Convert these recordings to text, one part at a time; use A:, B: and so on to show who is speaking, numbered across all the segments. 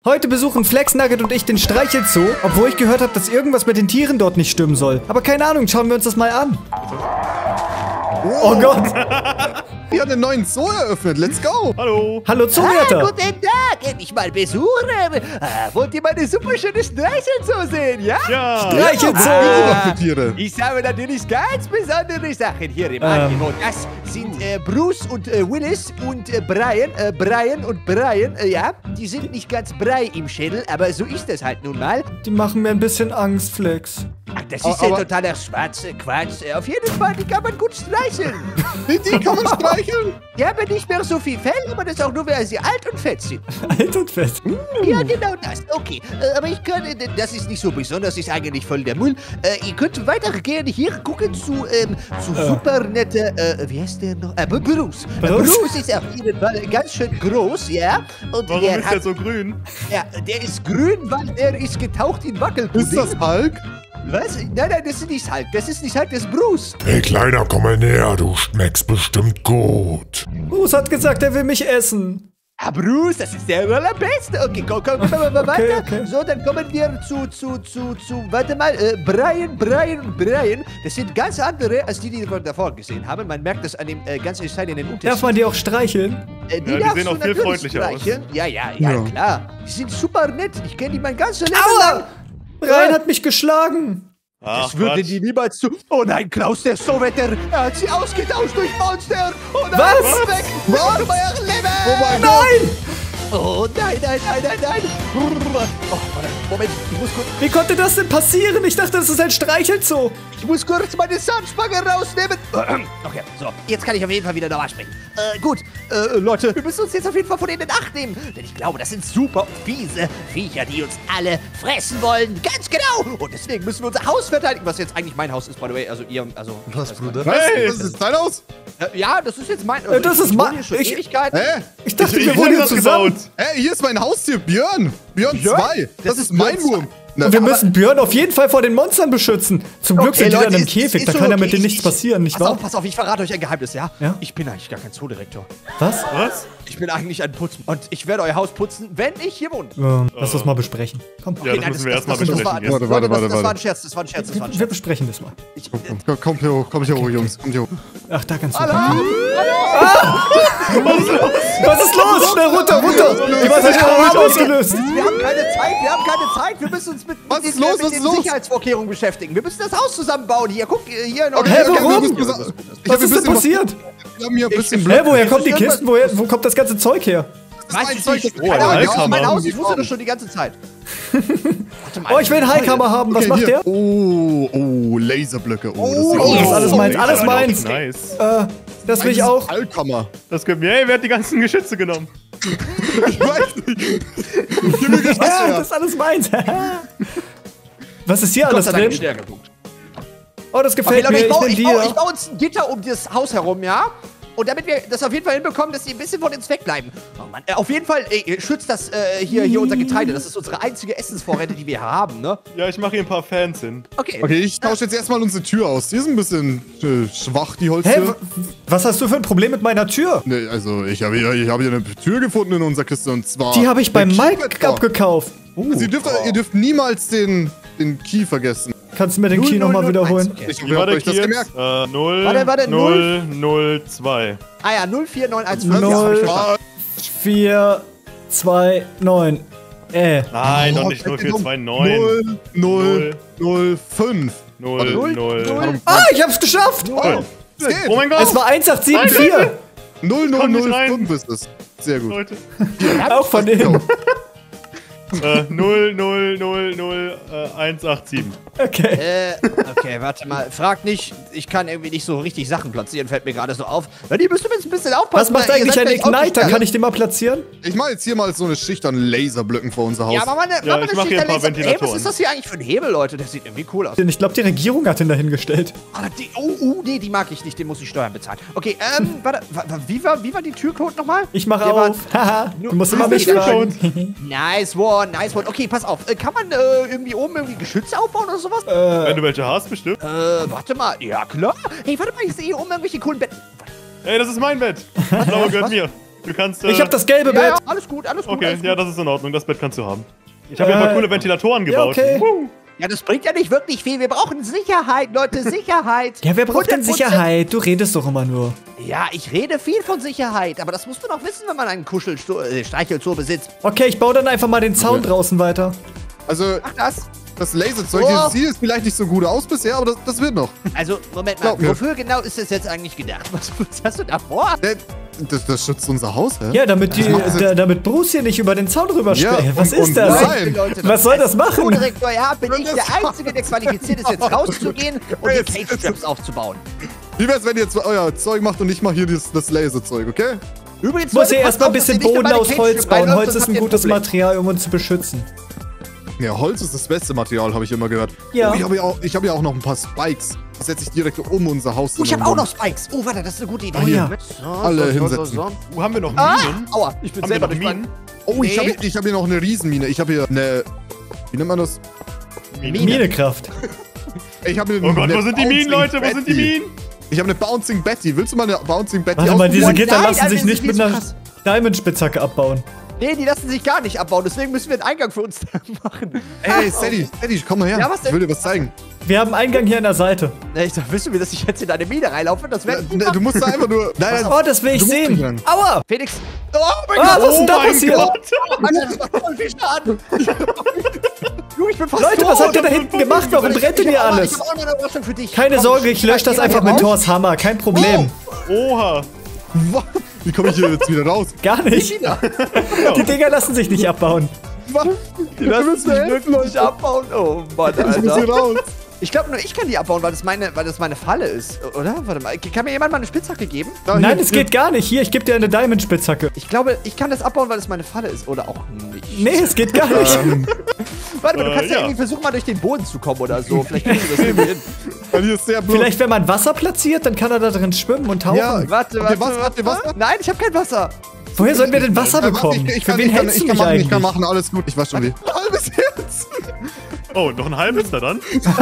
A: Heute besuchen Flex, Nugget und ich den Streichelzoo, obwohl ich gehört habe, dass irgendwas mit den Tieren dort nicht stimmen soll. Aber keine Ahnung, schauen wir uns das mal an. Oh Gott.
B: Wir haben einen neuen Zoo eröffnet. Let's go.
C: Hallo.
A: Hallo Zoowärter.
D: Guten Tag, endlich mal Besucher. Wollt ihr meine super schöne Streichelzoo sehen, ja?
C: Ja.
A: Streichelzoo.
B: Tiere.
D: Ich habe natürlich ganz besondere Sachen hier im Angebot. Das sind Bruce und Willis und Brian und Brian. Ja, die sind nicht ganz Brei im Schädel, aber so ist das halt nun mal.
A: Die machen mir ein bisschen Angst, Flex.
D: Ach, das ist ja totaler Quatsch. Auf jeden Fall, die kann man gut streicheln.
B: Die kann man streicheln.
D: Die haben nicht mehr so viel Fell, aber das auch nur, weil sie alt und fett sind.
A: Alt und fest.
D: Ja, genau das. Okay, aber ich kann, das ist nicht so besonders, ist eigentlich voll der Müll. Ihr könnt weiter gerne hier gucken zu super nette, wie heißt der noch? Bruce. Bruce ist auf jeden Fall ganz schön groß, ja. Und
C: Warum ist der so grün?
D: Ja, der ist grün, weil der ist getaucht in Wackelpudding.
B: Ist das Hulk?
D: Was? Nein, das ist nicht Hulk. Das ist nicht Hulk, das ist Bruce.
E: Hey Kleiner, komm mal näher, du schmeckst bestimmt gut.
A: Bruce hat gesagt, er will mich essen.
D: Ah, Bruce, das ist der allerbeste. Okay, komm mal weiter.
A: Okay.
D: So, dann kommen wir warte mal, Brian und Brian. Das sind ganz andere, als die wir davor gesehen haben. Man merkt das an dem ganz entscheidenden Unterschied.
A: Darf man die auch streicheln?
D: Die
C: die
D: darfst
C: sehen
D: du
C: auch viel
D: natürlich
C: freundlicher aus.
D: streicheln. Ja,
B: Ja.
D: klar. Die sind super nett. Ich kenne die mein ganzes Leben lang.
A: Brian hat mich geschlagen.
C: Ach,
D: Das würde
C: Quatsch.
D: die niemals zu... Oh nein, Klaus, der Sowetter. Er hat sie ausgetauscht durch Monster. Oh nein,
A: Was?
D: weg. Was? Euer Leben.
B: Oh mein
A: Nein!
D: Oh nein. Oh, Moment, ich muss kurz...
A: Wie konnte das denn passieren? Ich dachte, das ist ein Streichelzoo.
D: Ich muss kurz meine Zahnspange rausnehmen. Okay, so. Jetzt kann ich auf jeden Fall wieder normal sprechen. Gut. Leute, wir müssen uns jetzt auf jeden Fall von denen in Acht nehmen. Denn ich glaube, das sind super fiese Viecher, die uns alle fressen wollen. Ganz genau. Und deswegen müssen wir unser Haus verteidigen. Was jetzt eigentlich mein Haus ist, by the way. Also ihr,
B: Was, Bruder?
C: Hey.
B: Was? Das ist dein Haus?
D: ja, das ist jetzt mein...
A: das ist
D: ich wohne
A: mein-
D: hier schon
A: ich-
D: Ewigkeiten.
B: Hä?
A: Ich dachte,
C: Ich
A: wir wohnen
C: hab
A: hier
C: das
A: zusammen.
C: gebaut.
B: Hey, hier ist mein Haustier, Björn. Björn 2. Das ist mein
D: Björn
B: Wurm. Na,
A: Und wir müssen Björn auf jeden Fall vor den Monstern beschützen. Zum Glück sind die dann im
D: ist-
A: Käfig,
D: ist
A: da
D: so
A: kann ja mit
D: okay.
A: denen nichts passieren, nicht wahr?
D: Pass auf, ich verrate euch ein Geheimnis, ja?
A: Ja?
D: Ich bin eigentlich gar kein Zoodirektor.
A: Was?
C: Was?
D: Ich bin eigentlich ein Putzmann. Und ich werde euer Haus putzen, wenn ich hier wohne.
A: Lass uns mal besprechen. Komm,
C: Ja, das müssen wir erstmal besprechen.
D: Das war ein Scherz, das war ein Scherz.
A: wir besprechen das mal.
B: Kommt hier hoch, Jungs. Kommt hier hoch.
A: Ach, da ganz hoch.
D: Alarm!
A: Was ist los? Schnell runter! Die war sich gerade ausgelöst.
D: Wir haben keine Zeit. Wir müssen uns mit den Sicherheitsvorkehrungen beschäftigen. Wir müssen das Haus zusammenbauen. Hier, guck, hier noch.
A: Hä, warum?
B: Ich
A: Was ist denn passiert?
B: Wir haben hier ein bisschen
A: Hä, woher kommen die Kisten? Wo kommt das ganze Zeug her?
D: Weißt du nicht?
C: Oh,
D: Keine Ahnung, das ist
C: Heilkammer.
D: mein Haus. Ich wusste das schon die ganze Zeit. Warte mal.
A: Oh, ich will einen Heilkammer haben. Was macht der?
B: Oh, Laserblöcke.
A: Oh, das ist alles meins, alles meins.
C: Nice.
A: Das will ich auch.
B: Heilkammer.
C: Das gehört mir. Hey, wer hat die ganzen Geschütze genommen?
B: Ich weiß nicht. Gib mir Geschütze
A: Ja,
B: her.
A: das ist alles meins. Was ist hier alles
D: Gott sei Dank
A: drin?
D: stärker geguckt.
A: Oh, das
D: Okay,
A: gefällt
D: Leute,
A: mir.
D: ich
A: Ich nehme
D: baue
A: die.
D: uns ein Gitter um das Haus herum, ja? Und damit wir das auf jeden Fall hinbekommen, dass die ein bisschen von uns wegbleiben. Oh Mann, auf jeden Fall schützt das hier unser Getreide. Das ist unsere einzige Essensvorräte, die wir haben, ne?
C: Ja, ich mache hier ein paar Fans hin.
D: Okay.
B: Okay, ich tausche jetzt erstmal unsere Tür aus. Die ist ein bisschen schwach, die
A: Hä,
B: Holztür.
A: was hast du für ein Problem mit meiner Tür?
B: Nee, also ich habe hier eine Tür gefunden in unserer Kiste und zwar...
A: Die habe ich beim
B: der
A: Mike
B: Kiefer.
A: abgekauft.
B: Also ihr dürft niemals den Key vergessen.
A: Kannst du mir den
D: 0,
A: Key
D: 0,
A: nochmal
D: 0,
A: wiederholen?
D: 1, okay.
B: Ich
C: Wie
B: hoffe, ihr
C: war
B: habt
C: der
B: euch das
C: Key
B: gemerkt.
C: jetzt? 0,
D: Warte,
C: 0, 0, 2.
D: Ah ja, 04915.
A: 0, 4, 2, 9.
C: Nein, noch nicht 0, 4, 2, 9.
B: 0, 0, 5.
C: 0, 0.
A: Ah, ich hab's geschafft!
B: Oh, es geht.
C: Oh mein Gott!
A: Es war 1874.
B: 0, 0,
C: Komm nicht
B: 0,
C: rein.
B: 5 ist es. Sehr gut.
C: Leute.
A: Auch von dem.
C: 0, 0, 0, 0, 187.
A: Okay.
D: Okay, warte mal. Frag nicht, ich kann irgendwie nicht so richtig Sachen platzieren, fällt mir gerade so auf. Ja, die müsst ihr jetzt ein bisschen aufpassen.
A: Was macht
D: weil ihr
A: eigentlich
D: seid
A: ein
D: gleich auch nicht
A: Igniter?
D: da.
A: Kann ich den mal platzieren?
B: Ich mache jetzt hier mal so eine Schicht an Laserblöcken vor unser Haus.
D: Ja, aber
C: Ja, ich mach hier ein paar
D: Hey, was
C: Ventilatoren.
D: ist das hier eigentlich für ein Hebel, Leute? Der sieht irgendwie cool aus.
A: Denn ich glaube, die Regierung hat den dahingestellt.
D: Ah, nee, die mag ich nicht, den muss ich Steuern bezahlen. Okay, warte, wie war die Türcode nochmal?
A: Ich mache
D: Der war-
A: auf. Haha, du musst immer
D: Ah,
A: mich
D: wieder
A: fragen.
D: Nice one, nice one. Okay, pass auf. Kann man irgendwie oben irgendwie Geschütze aufbauen oder sowas?
C: Wenn du welche hast, bestimmt.
D: Warte mal. Ja, klar. Hey, warte mal, ich sehe hier oben irgendwelche coolen Betten.
C: Ey, das ist mein Bett. Das blaue gehört mir. Du kannst.
A: Ich hab das gelbe
D: Ja,
A: Bett.
D: ja, alles gut, alles gut.
C: Okay,
D: alles gut.
C: ja, das ist in Ordnung. Das Bett kannst du haben. Ich habe ja ein paar coole Ventilatoren gebaut.
A: Ja, okay.
D: Ja, das bringt ja nicht wirklich viel. Wir brauchen Sicherheit, Leute, Sicherheit.
A: Ja, wer braucht denn
D: 100%.
A: Sicherheit? Du redest doch immer nur.
D: Ja, ich rede viel von Sicherheit, aber das musst du doch wissen, wenn man einen Streichelzoo besitzt.
A: Okay, ich baue dann einfach mal den Zaun draußen weiter.
B: Also,
D: Mach das.
B: das Laserzeug
D: Oh.
B: sieht jetzt vielleicht nicht so gut aus bisher, aber das wird noch.
D: Also, Moment mal,
B: Glaub mir.
D: wofür genau ist das jetzt eigentlich gedacht? Was hast du da vor?
B: Das schützt unser Haus, hä?
A: Ja, damit damit Bruce hier nicht über den Zaun rüber
B: Ja,
A: springt. Was
B: und-
A: ist
B: und
A: das?
B: nein.
A: Was soll das machen?
D: Co-Direktor, ja, bin ich der Einzige, der qualifiziert ist, jetzt rauszugehen und die Cage-Strips aufzubauen.
B: Wie wär's, wenn ihr jetzt euer Zeug macht und ich mach hier das Laserzeug, okay?
D: Übrigens,
A: Ich muss hier
D: Leute,
A: erstmal ein
D: passt auf,
A: bisschen
D: dass ihr nicht in
A: Boden
D: meine
A: aus Holz
D: Cage-Strip
A: bauen.
D: reinläuft,
A: Holz
D: sonst
A: ist ein
D: habt ihr
A: gutes
D: Problem.
A: Material, um uns zu beschützen.
B: Ja, Holz ist das beste Material, habe ich immer gehört.
A: Ja.
B: Oh, ich habe ja auch noch ein paar Spikes. Die setze ich direkt um unser Haus.
D: Oh, ich habe
B: herum.
D: auch noch Spikes. Oh, warte, das ist eine gute Idee.
A: Oh ja.
D: So,
B: Alle hinsetzen.
C: Wo haben wir noch
D: Ah,
C: Minen?
D: aua, ich bin
C: Haben wir
D: selber
C: noch
D: durch meinen...
C: Minen?
B: Oh, ich
D: Nee.
B: habe hier noch eine Riesenmine. Ich habe hier eine... Wie nennt man das?
A: Minekraft.
B: Ich habe
C: Oh Gott, wo sind die Minen, Leute? Wo sind die Minen?
B: Ich habe eine Bouncing Betty. Willst du mal eine Bouncing Betty
A: Warte mal, diese
D: Oh
A: Gitter
D: nein,
A: lassen
D: Alter,
A: sich nicht
D: die
A: mit
D: ist
A: einer
D: krass.
A: Diamond-Spitzhacke abbauen.
D: Nee, die lassen sich gar nicht abbauen, deswegen müssen wir einen Eingang für uns machen.
B: Ey, Sadie, komm mal her.
D: Ja, was denn?
B: Ich will dir was zeigen.
A: Wir haben einen Eingang hier an der Seite.
D: Ja, ich dachte, willst du mir, dass ich jetzt in eine Mine reinlaufe? Das wäre
B: Ne, du musst da einfach nur... Nein,
A: Oh, das will ich
B: du musst nicht
A: sehen.
B: rein.
A: Aua!
D: Felix. Oh mein
A: Ah,
D: Gott.
A: was ist denn da
C: mein
A: passiert?
C: Gott.
D: Alter, das macht voll viel Schaden. Junge, ich bin fast
A: Leute,
D: tot.
A: was habt ihr da hinten gemacht? Warum brennt denn hier alles?
D: Ich hab auch noch eine Überraschung für dich.
A: Keine
D: Komm,
A: Sorge, ich lösche das
D: geh
A: einfach
D: mal
A: mit
D: raus.
A: Thors Hammer. Kein Problem.
C: Oha.
B: Was? Wie komme ich hier jetzt wieder raus?
A: Gar nicht. Die Dinger lassen sich nicht abbauen.
B: Was?
D: Die lassen sich wirklich nicht abbauen. Oh Mann,
B: Ich muss hier
D: Alter.
B: raus.
D: Ich glaube nur, ich kann die abbauen, weil das meine Falle ist, oder? Warte mal, kann mir jemand mal eine Spitzhacke geben?
B: Da,
A: Nein,
B: hier,
A: es geht gar nicht. Hier, ich gebe dir eine Diamond-Spitzhacke.
D: Ich glaube, ich kann das abbauen, weil es meine Falle ist, oder auch nicht.
A: Nee, es geht gar nicht.
D: Warte mal, du kannst ja
C: ja.
D: irgendwie versuchen, mal durch den Boden zu kommen oder so. Vielleicht kriegst du das irgendwie hin.
B: Weil hier ist sehr blöd.
A: Vielleicht, wenn man Wasser platziert, dann kann er da drin schwimmen und tauchen.
B: Ja.
D: Warte,
B: Habt ihr Wasser?
D: Nein, ich habe kein Wasser.
A: Woher sollen wir denn Wasser bekommen? Für wen hältst du mich
B: machen,
A: eigentlich?
B: ich kann machen, alles gut. Ich weiß schon wie. Halbes Herz.
C: Oh, noch ein halbes da dann?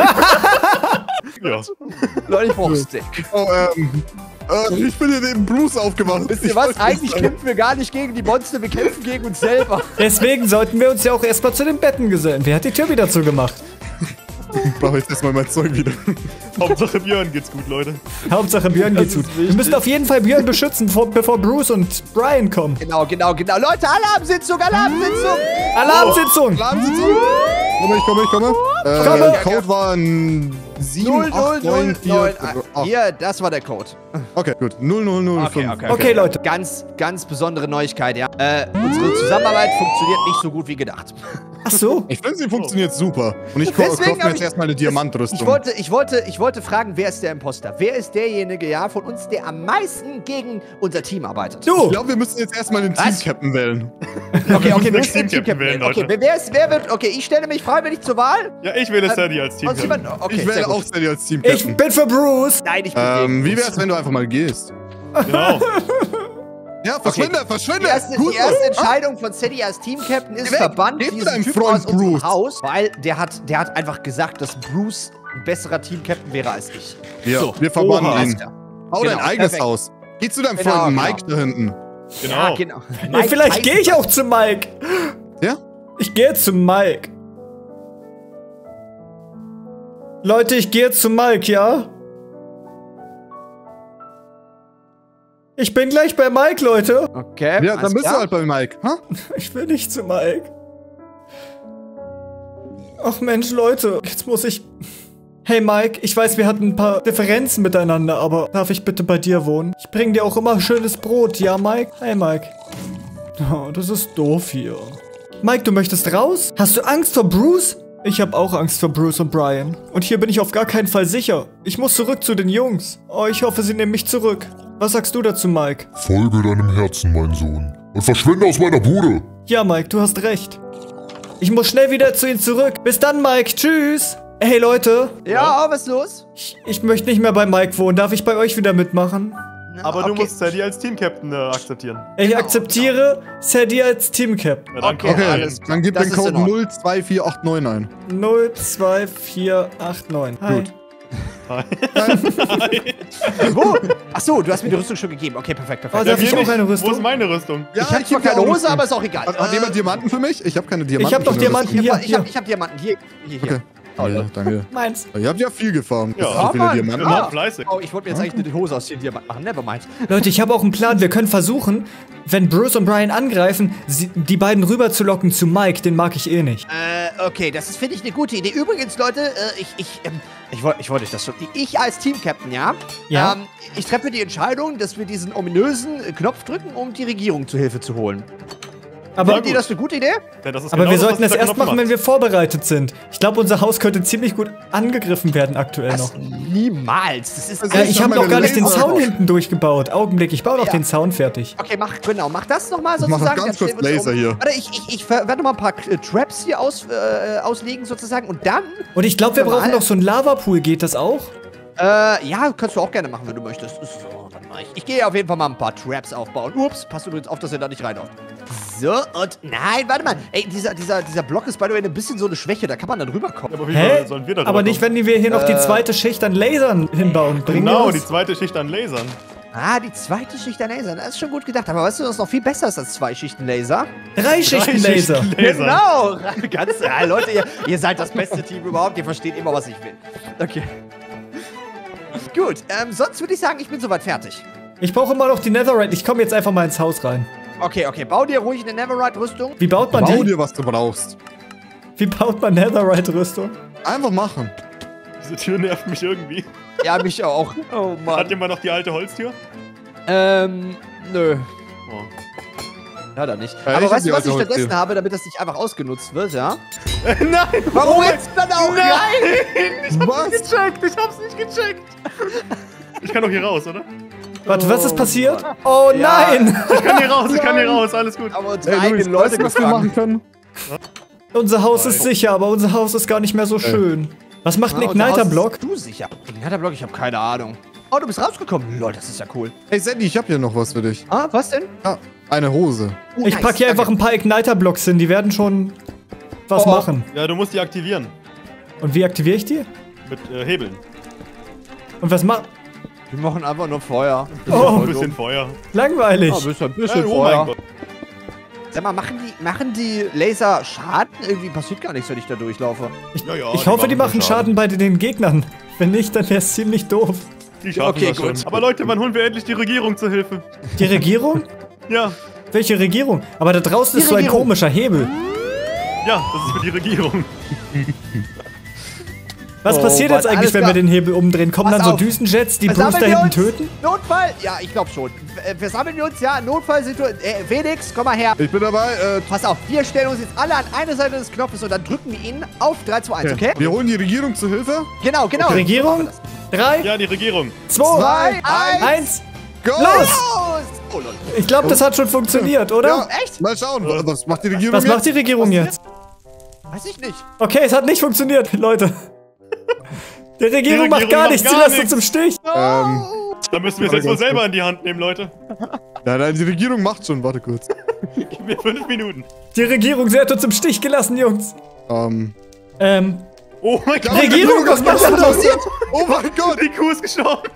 C: Ja.
D: Leute, ich brauche Stick.
B: Oh, ich bin hier neben Bruce aufgewacht.
D: Wisst ihr was? Eigentlich kämpfen wir gar nicht gegen die Monster, wir kämpfen gegen uns selber.
A: Deswegen sollten wir uns ja auch erstmal zu den Betten gesellen. Wer hat die Tür wieder zugemacht?
B: Brauche ich erstmal mein Zeug wieder.
C: Hauptsache Björn geht's gut, Leute.
A: Hauptsache Björn geht's gut. Wir müssen auf jeden Fall Björn beschützen, bevor Bruce und Brian kommen.
D: Genau. Leute, Alarmsitzung!
A: Alarmsitzung!
B: Alarmsitzung. Ich komme.
A: Komme.
B: Code war ein 78948.
D: Hier, das war der Code.
B: Okay, gut. 0005.
A: Okay, Leute.
D: Ganz besondere Neuigkeit, ja. Unsere Zusammenarbeit funktioniert nicht so gut wie gedacht.
A: Ach so.
B: Ich finde, sie funktioniert super. Und ich
D: Deswegen
B: kaufe mir
D: hab
B: jetzt
D: ich-
B: erstmal eine Diamantrüstung.
D: Ich wollte fragen, wer ist der Imposter? Wer ist derjenige, ja, von uns, der am meisten gegen unser Team arbeitet?
B: Ich
A: Du!
B: glaube, wir müssen jetzt erstmal den
D: Was?
B: Team-Captain wählen.
D: Okay, wir
C: müssen
D: müssen den
C: Team-Captain wählen,
D: Okay,
C: Leute.
D: wer wird, okay, ich stelle mich freiwillig zur Wahl.
C: Ja, ich wähle Sadie als
D: Sonst
C: Team.
D: jemand, okay,
B: Ich
D: sehr
B: wähle
D: gut.
B: auch Sadie als
A: Ich
B: Team-Captain.
A: bin für Bruce!
D: Nein, ich bin gegen
B: Wie
D: uns.
B: wär's, wenn du einfach mal gehst?
C: Genau.
B: Ja, verschwinde!
D: Die erste Entscheidung von Sadie als Team-Captain ist
B: Geh weg.
D: verbannt
B: Geh zu
D: diesen
B: deinem
D: Typen
B: Freund
D: aus unserem
B: Bruce.
D: Haus, weil der hat einfach gesagt, dass Bruce ein besserer Team-Captain wäre als ich.
B: Ja,
D: So.
B: wir verbannen
D: Alles
B: ihn.
D: klar.
B: Bau
D: Genau,
B: dein eigenes
D: perfekt.
B: Haus. Geh zu deinem
D: Genau,
B: Freund
D: genau.
B: Mike da hinten.
C: Genau.
D: Ja, genau.
A: Ja,
D: Mike
A: vielleicht
D: Tyson.
A: gehe ich auch zu Mike.
B: Ja?
A: Ich gehe jetzt zu Mike. Leute, ich gehe jetzt zu Mike, ja? Ich bin gleich bei Mike, Leute.
D: Okay,
B: Ja,
D: alles
B: dann bist
D: klar.
B: du halt bei Mike. Ha?
A: Ich will nicht zu Mike. Ach Mensch, Leute, jetzt muss ich... Hey Mike, ich weiß, wir hatten ein paar Differenzen miteinander, aber darf ich bitte bei dir wohnen? Ich bring dir auch immer schönes Brot, ja Mike? Hey Mike. Oh, das ist doof hier. Mike, du möchtest raus? Hast du Angst vor Bruce? Ich habe auch Angst vor Bruce und Brian. Und hier bin ich auf gar keinen Fall sicher. Ich muss zurück zu den Jungs. Oh, ich hoffe, sie nehmen mich zurück. Was sagst du dazu, Mike?
E: Folge deinem Herzen, mein Sohn. Und verschwinde aus meiner Bude.
A: Ja, Mike, du hast recht. Ich muss schnell wieder zu ihnen zurück. Bis dann, Mike. Tschüss. Hey, Leute.
D: Ja, was ist los?
A: Ich möchte nicht mehr bei Mike wohnen. Darf ich bei euch wieder mitmachen?
C: Aber du
D: Okay.
C: musst Sadie als Team-Captain akzeptieren.
A: Ich akzeptiere Sadie als Team-Captain.
C: Ja, danke.
D: Okay.
B: Okay,
D: alles klar.
B: dann gib
D: Das
B: den
D: ist in
B: Code
D: Ordnung.
B: 024889 ein.
A: 02489. Hi.
B: Gut.
D: Wo? Achso, du hast mir die Rüstung schon gegeben. Okay, perfekt.
A: Oh, darf ich auch eine Rüstung?
C: Wo ist meine Rüstung?
D: Ja, ich habe zwar keine Hose, aber ist auch egal.
B: Hat jemand Diamanten für mich? Ich habe keine Diamanten.
A: Ich habe doch Diamanten hier.
D: Ich hab Diamanten. Hier.
B: Okay. Oh, ja, danke.
A: Meins.
B: Ihr habt ja viel gefarmt.
C: Ja.
B: So viele Diamanten.
C: Genau, fleißig.
D: Oh, ich wollte mir jetzt eigentlich eine Hose aus den Diamanten machen. Nevermind.
A: Leute, ich habe auch einen Plan. Wir können versuchen, wenn Bruce und Brian angreifen, die beiden rüberzulocken zu Mike. Den mag ich eh nicht.
D: Okay, das finde ich eine gute Idee. Übrigens, Leute, ich wollte euch das schon. Ich als Team-Captain, ja?
A: Ja.
D: Ich treffe die Entscheidung, dass wir diesen ominösen Knopf drücken, um die Regierung zu Hilfe zu holen.
A: Aber,
D: Findet ihr das eine gute Idee?
C: Ja, das ist
A: aber
C: genau
A: wir
C: das,
A: sollten
C: was
A: das
C: der
A: erst
C: Knopf
A: machen,
C: macht.
A: wenn wir vorbereitet sind. Ich glaube, unser Haus könnte ziemlich gut angegriffen werden aktuell noch.
D: Niemals. Das ist
B: Also
A: Ja, ich habe noch gar nicht den
B: Laser-
A: Zaun hinten durchgebaut. Augenblick, ich baue noch den Zaun fertig.
D: Okay, mach das nochmal
B: Ich mach
D: sozusagen.
B: noch ganz
D: dann
B: kurz
D: stellen wir uns
B: Laser hier.
D: Warte, ich werde noch mal ein paar Traps hier auslegen sozusagen und dann,
A: Und ich glaube, wir brauchen noch so einen Lavapool. Geht das auch?
D: ja, kannst du auch gerne machen, wenn du möchtest. So, warte mal. Ich gehe auf jeden Fall mal ein paar Traps aufbauen. Ups, passt übrigens auf, dass ihr da nicht reinlauft. So, und nein, warte mal. Ey, dieser Block ist by the way ein bisschen so eine Schwäche, da kann man dann rüberkommen.
C: Aber wie
A: Hä?
C: sollen wir da
A: Aber
C: drüber
A: nicht, wenn wir hier noch die zweite Schicht an Lasern hinbauen.
C: kommen?
A: Bringen
C: Genau,
A: wir
C: die
A: das?
C: zweite Schicht an Lasern.
D: Ah, die zweite Schicht an Lasern, das ist schon gut gedacht. Aber weißt du, was noch viel besser ist als 2 Schichten Laser?
A: 3 Schichten Laser.
D: Genau! Ganz, Leute, ihr seid das beste Team überhaupt. Ihr versteht immer, was ich will. Okay. Gut, sonst würde ich sagen, ich bin soweit fertig.
A: Ich brauche immer noch die Netherite. Ich komme jetzt einfach mal ins Haus rein.
D: Okay, bau dir ruhig eine Netherite-Rüstung.
A: Wie baut man
B: Bau
A: die?
B: dir, was du brauchst.
A: Wie baut man Netherite-Rüstung?
B: Einfach machen.
C: Diese Tür nervt mich irgendwie.
D: Ja, mich auch. Oh,
C: Hat
D: Mann.
C: jemand noch die alte Holztür?
D: Nö.
C: Oh.
D: Ja, dann nicht.
B: Ja, ich
D: Aber
B: hab
D: weißt
B: die
D: du, was
B: alte
D: ich stattdessen
B: Holztür.
D: habe, damit das nicht einfach ausgenutzt wird, ja?
C: Nein!
D: Warum jetzt dann auch?
B: Was?
C: Gecheckt, ich hab's nicht gecheckt. Ich kann doch hier raus, oder?
A: Warte, was ist passiert? Oh
D: Ja.
A: nein!
C: Ich kann hier raus, alles gut.
D: Aber unsere
B: Ey,
D: eigenen
B: Luis,
D: Leute
B: weißt du, was wir
D: gefangen.
B: machen können?
A: Unser Haus ist sicher, aber unser Haus ist gar nicht mehr so schön. Was macht ein
D: Ja, unser Haus
A: Igniter-Block?
D: ist Du sicher. Igniter-Block, ich habe keine Ahnung. Oh, du bist rausgekommen. Lol, das ist ja cool.
B: Hey Sandy, ich hab hier noch was für dich.
D: Ah, was denn?
B: Ja, eine Hose.
D: Oh,
A: Ich
D: nice,
A: packe hier
D: danke.
A: einfach ein paar Igniter-Blocks hin, die werden schon was
D: Oh.
A: machen.
C: Ja, du musst die aktivieren.
A: Und wie aktiviere ich die?
C: Mit Hebeln.
A: Und was macht...
D: Wir machen einfach nur Feuer.
A: Oh,
C: Ein bisschen Feuer.
A: langweilig.
D: Oh, ein bisschen
C: Oh mein
D: Feuer.
C: Gott.
D: Sag mal, machen die Laser Schaden? Irgendwie passiert gar nichts, wenn ich da durchlaufe.
C: Ja, ja,
A: Ich hoffe, die machen
C: schon
A: Schaden bei den Gegnern. Wenn nicht, dann wäre es ziemlich doof.
C: Die schaffen
D: Okay,
C: das schon.
D: gut.
C: Aber Leute, wann holen wir endlich die Regierung zur Hilfe?
A: Die Regierung?
C: Ja,
A: Welche Regierung? Aber da draußen
D: Die
A: ist so ein
D: Regierung.
A: komischer Hebel.
C: ja, das ist für die Regierung.
A: Was
D: Oh,
A: passiert
D: Mann,
A: jetzt eigentlich,
D: alles
A: wenn
D: klar.
A: wir den Hebel umdrehen? Kommen
D: Pass
A: dann so
D: auf.
A: Düsenjets, die Bruce
D: Versammeln
A: da
D: wir
A: hinten
D: uns?
A: töten?
D: Notfall? Ja, ich glaube schon. Wir sammeln uns, ja. Notfallsituation. Felix, komm mal her.
B: Ich bin dabei.
D: Pass auf, wir stellen uns jetzt alle an eine Seite des Knopfes und dann drücken wir ihn auf 3, 2, 1, okay?
B: Wir holen die Regierung zu Hilfe.
D: Genau.
A: Regierung? 3,
C: Ja, die Regierung.
A: 2,
D: 1.
A: 1.
B: Go!
A: Los!
D: Los! Oh, lol.
A: Ich glaube, das hat schon funktioniert, oder?
B: Ja,
D: Echt?
B: mal schauen. Was macht die Regierung
A: Was
B: jetzt?
A: macht die Regierung jetzt?
D: Weiß ich nicht.
A: Okay, es hat nicht funktioniert, Leute. Die Regierung macht gar nichts, sie
C: gar
A: lässt uns im Stich.
C: Da müssen wir es jetzt wohl selber in die Hand nehmen, Leute.
B: Nein, die Regierung macht schon. Warte kurz.
C: Gib mir 5 Minuten.
A: Die Regierung, sie hat uns im Stich gelassen, Jungs.
C: Oh mein Gott.
A: Regierung, was machst du da?
B: Oh mein Gott!
C: Die Kuh ist gestorben.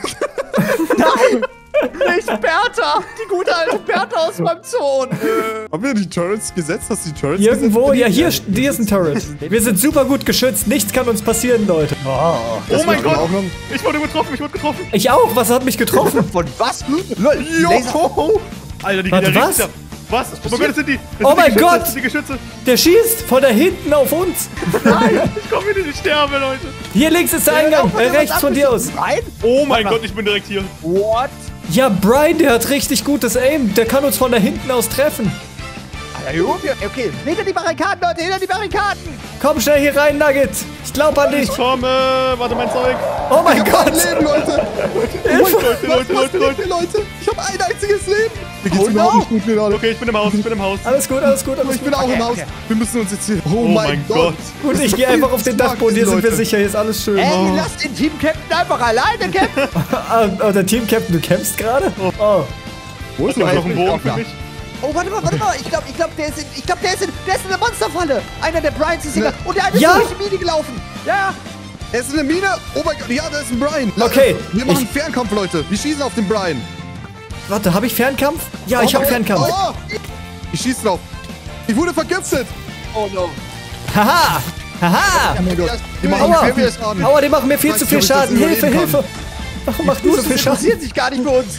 D: Nicht Bertha! Die gute alte Bertha aus meinem Zoo.
B: Haben wir die Turrets gesetzt? Hast du die Turrets
A: Irgendwo,
B: gesetzt?
A: ja, hier ist ein Turret. Wir sind super gut geschützt, nichts kann uns passieren, Leute.
C: Oh mein Gott.
B: Auch noch-
C: Ich wurde getroffen.
A: Ich auch, was hat mich getroffen?
D: Von was? Lol, Laser.
C: Alter, die
A: Warte,
C: gehen ja
A: was?
C: richtig ab. Was? Oh mein Gott, das sind die. Das
A: Oh
C: sind die
A: mein
C: Geschütze,
A: Gott.
C: Das sind die Geschütze.
A: Der schießt von da hinten auf uns.
C: Ich komme wieder in die Sterbe, Leute.
A: Hier links ist der Eingang, rechts von dir aus.
D: Rein?
C: Oh mein Gott, ich bin direkt hier.
D: What?
A: Ja, Brian, der hat richtig gutes Aim. Der kann uns von da hinten aus treffen.
D: Okay, hinter die Barrikaden, Leute, hinter die Barrikaden!
A: Komm schnell hier rein, Nugget. Ich glaub an dich.
C: Ich komme. Warte, mein Zeug.
A: Oh mein Gott.
B: Leben, Leute!
C: Leute.
B: Leute! Ich habe ein einziges Leben! Mir geht's
D: Oh
B: überhaupt
D: no.
B: nicht gut, Leute.
C: Okay, ich bin im Haus, ich bin im Haus.
A: Alles gut, alles gut, alles
B: Ich
A: gut.
B: bin auch im Haus.
D: okay.
B: Wir müssen uns jetzt hier...
C: Oh mein Gott.
A: Gut, ich gehe einfach auf den Dachboden. Hier sind wir sicher. Hier ist alles schön.
D: Ey, lass den Team-Captain einfach alleine kämpfen!
A: Oh, der Team-Captain, du kämpfst gerade? Oh.
B: Wo ist
C: Habt ihr noch einen Bogen für mich?
D: Oh, warte mal. Ich glaube, der ist in der Monsterfalle. Einer der Bryans ist hier. Und der eine
A: Ja.
D: ist durch die Mine gelaufen. Ja.
B: Er ist in der Mine. Oh mein Gott, ja, da ist ein Brian.
A: Okay,
B: Wir machen Fernkampf, Leute. Wir schießen auf den Brian.
A: Warte, habe ich Fernkampf? Ja, ich habe Fernkampf.
B: Oh, ich schieße drauf. Ich wurde vergiftet.
D: Oh no.
A: Haha! Haha!
B: Oh mein Gott. Die machen
A: Aua!
B: viel mehr Schaden.
A: Aua, die machen mir viel
B: Ich
A: zu
B: weiß
A: viel
B: nicht, ob ich
A: Schaden.
B: das
A: Hilfe,
B: überleben
A: Hilfe! Warum macht du so viel
D: Das
A: Schaden?
D: interessiert sich gar nicht für uns.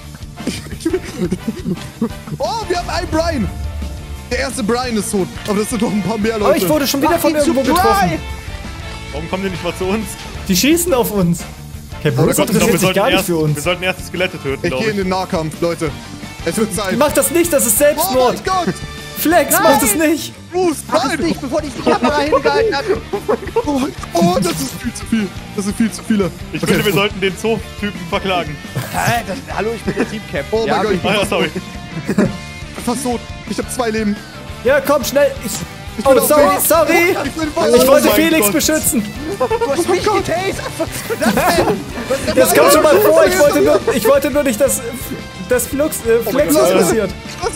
B: Oh, wir haben einen Brian. Der erste Brian ist tot. Aber das sind doch ein paar mehr
A: Oh,
B: Leute.
A: ich wurde schon wieder
D: Mach
A: von
D: ihn zu
A: irgendwo getroffen.
D: Brian.
C: Warum kommen die nicht mal zu uns?
A: Die schießen auf uns. Okay, Bruce
C: Ich glaub,
A: interessiert sich gar nicht für
C: wir
A: uns.
C: sollten erst die Skelette töten,
B: Ich
C: glaube
B: gehe in
C: ich.
B: den Nahkampf, Leute. Es wird Zeit.
A: Mach das nicht, das ist
B: Oh
A: Selbstmord.
B: mein Gott.
A: Flex, mach das nicht.
B: Bruce,
D: Mach es
B: nein.
D: nicht, bevor dich die Kamera hingehalten hat.
B: Oh, das ist viel zu viel. Das sind viel zu viele.
C: Ich finde, wir sollten den Zoo-Typen verklagen.
D: Hallo, ich bin der Teamcap.
B: Oh mein Gott, ich
C: Ah, ja, sorry.
B: bin fast tot. Ich habe 2 Leben.
A: Ja, komm, schnell.
B: Ich
A: Oh,
B: bin auf
A: sorry,
B: Weg.
A: sorry.
B: Ich bin
A: Ich wollte
C: mein
A: Felix
C: Gott.
A: beschützen.
D: Du hast mich getasert. Was ist das denn? Was ist
A: Das
D: denn
A: kommt schon mal vor. Ich wollte nur nicht, dass Flex was passiert.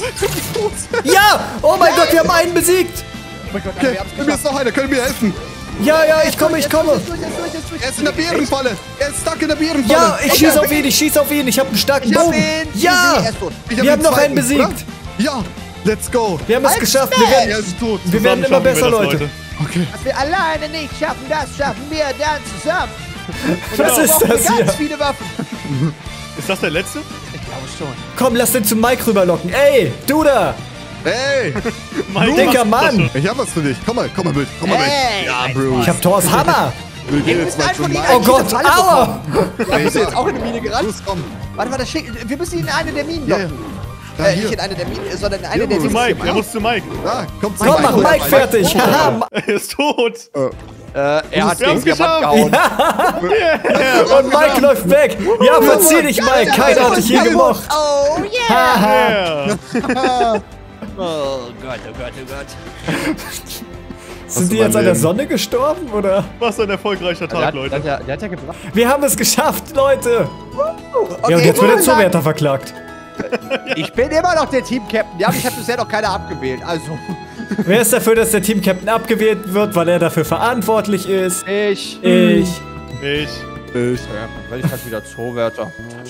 A: Ja! Oh mein Gott, wir haben einen besiegt.
B: Okay, mir ist noch einer. Können wir helfen?
A: Ja, ja, ich komme.
B: Er ist in der Bärenfalle. Er ist stuck in der Bärenfalle.
A: Ja, ich schieße auf ihn. Ich habe einen starken
D: Ich hab
A: Bogen.
D: ihn.
A: Ja!
D: Er ist tot.
B: Ich hab
A: Wir haben
B: den
A: noch einen
B: zweiten,
A: besiegt.
B: oder? Ja, let's go.
A: Wir haben es geschafft.
B: Er ist tot.
A: Wir werden immer
C: Zusammen schaffen
A: besser,
C: wir das,
A: Leute.
B: Okay.
D: Was wir alleine nicht schaffen, das schaffen wir dann zusammen.
A: Was ist
D: brauchen wir
A: das
D: ganz
A: hier?
D: viele Waffen.
C: Ist das der letzte?
D: Ich glaube schon.
A: Komm, lass den zu Mike rüberlocken. Ey, du da.
B: Hey,
C: Mike,
A: Dicker
C: was ist das
A: Mann.
C: schon?
B: ich hab was für dich. Komm mal mit. Komm mal mit.
D: Hey,
B: Ja,
D: mein
B: Bro.
A: Ich hab Thors Hammer.
B: Wir gehen
D: Wir
B: jetzt
D: müssen
B: mal
D: einfach
B: zum
D: die
B: Mike.
A: Oh Gott,
D: Falle
A: aua.
D: Ja, bist du jetzt auch in die Mine gerannt?
B: Los, komm.
D: Warte, wir müssen ihn in eine der Minen
B: Ja, ja.
D: locken.
B: Da,
D: Nicht
B: hier.
D: in eine der Minen, sondern in eine der
C: Zu
D: Dings
C: Mike,
D: hier.
C: er muss zu Mike.
B: Da, komm zu
A: Komm, mach Mike fertig. Haha.
C: Er ist tot.
D: Er hat
C: Wir haben's
D: gegen die Wand
C: geschafft.
D: gehauen.
A: Und Mike läuft weg. Ja, verzieh dich, Mike. Keiner hat dich je gemocht.
D: Oh yeah!
A: Haha.
C: Yeah.
D: Oh Gott, oh Gott, oh Gott.
A: Sind die jetzt an der Sonne gestorben, oder?
C: Was ein erfolgreicher Tag, Leute.
D: Der hat ja gebracht.
A: Wir haben es geschafft, Leute.
D: Okay,
A: Ja, und jetzt wird der
D: ich sagen,
A: Zoowärter verklagt.
D: ich bin immer noch der Team-Captain. Ja, mich hat bisher noch keiner abgewählt. Also,
A: Wer ist dafür, dass der Team-Captain abgewählt wird, weil er dafür verantwortlich ist?
D: ich.
A: Ich.
C: Ich.
D: Weil ich halt wieder Zoowärter.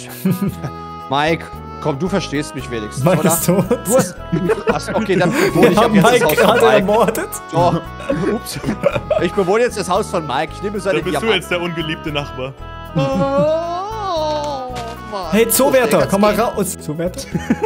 D: Mike, komm, du verstehst mich wenigstens,
A: Mike
D: oder?
A: ist tot.
D: Du hast. Achso, okay, dann bewohne
A: Wir
D: ich ab
A: haben
D: jetzt das
A: Mike
D: Haus von
A: gerade
D: Mike.
A: ermordet.
D: So. Ups. Ich bewohne jetzt das Haus von Mike. Ich nehme seine
C: Dann bist du
D: Diamanten.
C: jetzt der ungeliebte Nachbar.
D: Oh, Mann.
A: Hey, Zoowärter,
D: So
A: komm mal
D: schnell
A: raus. Zoowärter?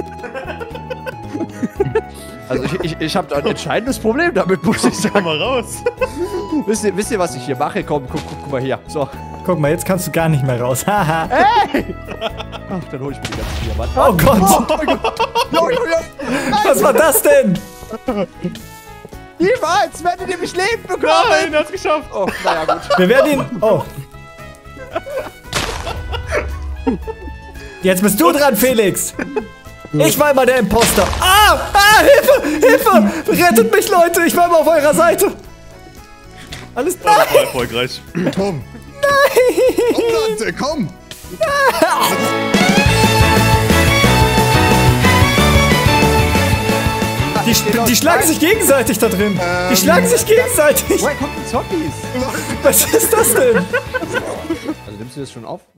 D: Also ich habe ein entscheidendes Problem damit, muss ich
C: Komm
D: sagen.
C: mal raus.
D: Wisst ihr, was ich hier mache? Komm, guck mal hier. So.
A: Guck mal, jetzt kannst du gar nicht mehr raus. Haha.
D: Ach, dann hol ich mir die ganzen Diamanten.
A: Oh Gott. Was war das denn?
D: Niemals werdet ihr mich leben bekommen!
C: Nein, er hat's geschafft.
D: Oh, naja, gut.
A: Wir werden ihn... Oh. Jetzt bist du dran, Felix. Ich war immer der Imposter. Ah! Ah! Hilfe! Hilfe! Rettet mich, Leute! Ich war immer auf eurer Seite. Alles...
C: Das war
A: Nein!
C: erfolgreich.
B: Komm. Komm, Leute, komm.
A: Die schlagen sich gegenseitig da drin. Die schlagen sich gegenseitig.
D: Woher kommen die Zombies?
A: Was ist das denn?
D: Also nimmst du das schon auf?